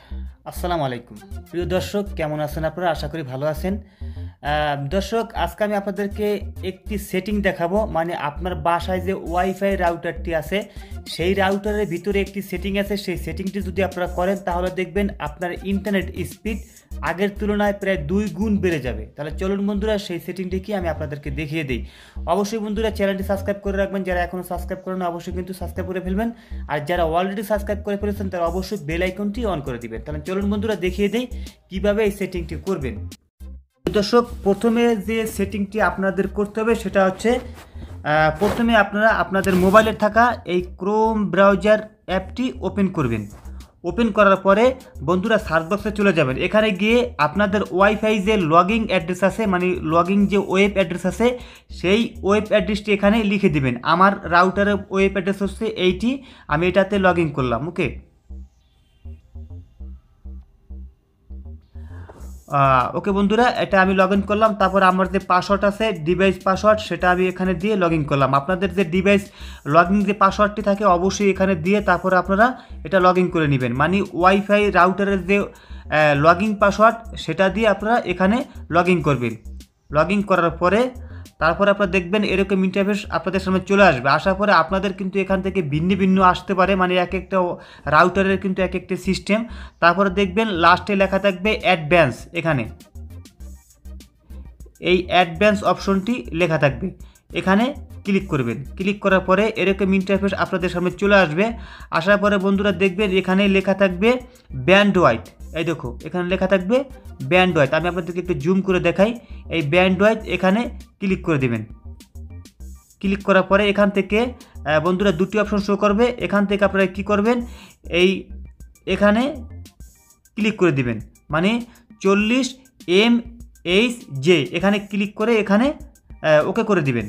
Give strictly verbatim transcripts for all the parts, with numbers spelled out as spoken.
আসসালামু আলাইকুম প্রিয় দর্শক, কেমন আছেন আপনারা? আশা করি ভালো আছেন। দর্শক, আজকে আমি আপনাদেরকে একটি সেটিং দেখাবো। মানে আপনার বাসায় যে ওয়াইফাই রাউটারটি আছে সেই রাউটারের ভিতরে একটি সেটিং আছে। সেই সেটিংটি যদি আপনারা করেন তাহলে দেখবেন আপনার ইন্টারনেট স্পিড আগের তুলনায় প্রায় দুই গুণ বেড়ে যাবে। তাহলে চলুন বন্ধুরা, সেই সেটিংটি কি আমি আপনাদেরকে দেখিয়ে দিই। অবশ্যই বন্ধুরা চ্যানেলটি সাবস্ক্রাইব করে রাখবেন, যারা এখনও সাবস্ক্রাইব করেন অবশ্যই কিন্তু সাবস্ক্রাইব করে ফেলবেন, আর যারা অলরেডি সাবস্ক্রাইব করে ফেলেছেন তারা অবশ্যই বেল আইকনটি অন করে দিবেন। তাহলে চলুন বন্ধুরা দেখিয়ে দিই কীভাবে এই সেটিংটি করবেন। দর্শক, প্রথমে যে সেটিংটি আপনাদের করতে হবে সেটা হচ্ছে প্রথমে আপনারা আপনাদের মোবাইলে থাকা এই ক্রোম ব্রাউজার অ্যাপটি ওপেন করবেন। ওপেন করার পরে বন্ধুরা সার্চ বক্সে চলে যাবেন। এখানে গিয়ে আপনাদের ওয়াইফাই যে লগইন অ্যাড্রেস আছে, মানে লগইন যে ওয়েব অ্যাড্রেস আছে সেই ওয়েব অ্যাড্রেসটি এখানে লিখে দিবেন। আমার রাউটারের ওয়েব অ্যাড্রেস হচ্ছে এইটি, আমি এটাতে লগ ইন করলাম। ওকে, ওকে বন্ধুরা, এটা আমি লগ ইন করলাম। তারপর আমার যে পাসওয়ার্ড আছে ডিভাইস পাসওয়ার্ড, সেটা আমি এখানে দিয়ে লগ ইন করলাম। আপনাদের যে ডিভাইস লগ ইন যে পাসওয়ার্ডটি থাকে অবশ্যই এখানে দিয়ে তারপর আপনারা এটা লগ ইন করে নেবেন। মানে ওয়াইফাই রাউটারের যে লগ ইন পাসওয়ার্ড সেটা দিয়ে আপনারা এখানে লগ ইন করবেন। লগ ইন করার পরে তারপরে আপনারা দেখবেন এরকম ইন্টারফেস আপনাদের সামনে চলে আসবে। আসার পরে আপনাদের কিন্তু এখান থেকে ভিন্ন ভিন্ন আসতে পারে, মানে এক একটা রাউটারের কিন্তু এক একটা সিস্টেম। তারপরে দেখবেন লাস্টে লেখা থাকবে অ্যাডভান্স। এখানে এই অ্যাডভান্স অপশনটি লেখা থাকবে, এখানে ক্লিক করবেন। ক্লিক করার পরে এরকম ইন্টারফেস আপনাদের সামনে চলে আসবে। আসার পরে বন্ধুরা দেখবেন এখানে লেখা থাকবে ব্যান্ডওয়াইড। এই দেখো এখানে লেখা থাকবে ব্যান্ডওয়াইড। আমি আপনাদেরকে একটু জুম করে দেখাই। এই ব্যান্ডওয়াইড এখানে ক্লিক করে দেবেন। ক্লিক করার পরে এখান থেকে বন্ধুরা দুটি অপশন শো করবে। এখান থেকে আপনারা কী করবেন, এই এখানে ক্লিক করে দিবেন, মানে চল্লিশ এম এইচ জে এখানে ক্লিক করে এখানে ওকে করে দিবেন।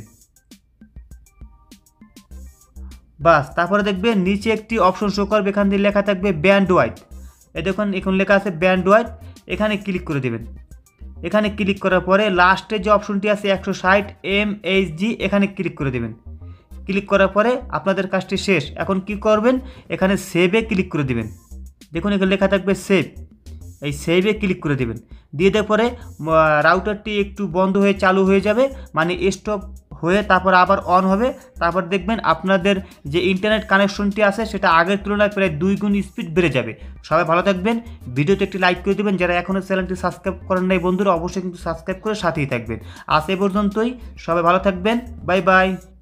বাস, তারপরে দেখবেন নিচে একটি অপশন শো করবে, এখান থেকে লেখা থাকবে ব্যান্ডওয়াইড। এই দেখুন এখন লেখা আছে ব্যান্ডওয়াইড, এখানে ক্লিক করে দেবেন। এখানে ক্লিক করার পরে লাস্টে যে অপশনটি আছে একশো ষাট এম এইচ জি এখানে ক্লিক করে দেবেন। ক্লিক করার পরে আপনাদের কাজটি শেষ। এখন কি করবেন, এখানে সেভে ক্লিক করে দেবেন। দেখুন এখানে লেখা থাকবে সেভ, এই সেভে ক্লিক করে দেবেন। দিয়ে দেওয়ার পরে রাউটারটি একটু বন্ধ হয়ে চালু হয়ে যাবে, মানে স্টপ হয়ে তারপর আবার অন হবে। তারপর দেখবেন আপনাদের যে ইন্টারনেট কানেকশনটি আছে সেটা আগের তুলনায় প্রায় দুই গুণ স্পিড বেড়ে যাবে। সবাই ভালো থাকবেন, ভিডিওতে একটি লাইক করে দেবেন। যারা এখনও চ্যানেলটি সাবস্ক্রাইব করেন নাই বন্ধুরা অবশ্যই কিন্তু সাবস্ক্রাইব করে সাথেই থাকবেন। আজ এ পর্যন্তই, সবাই ভালো থাকবেন, বাই বাই।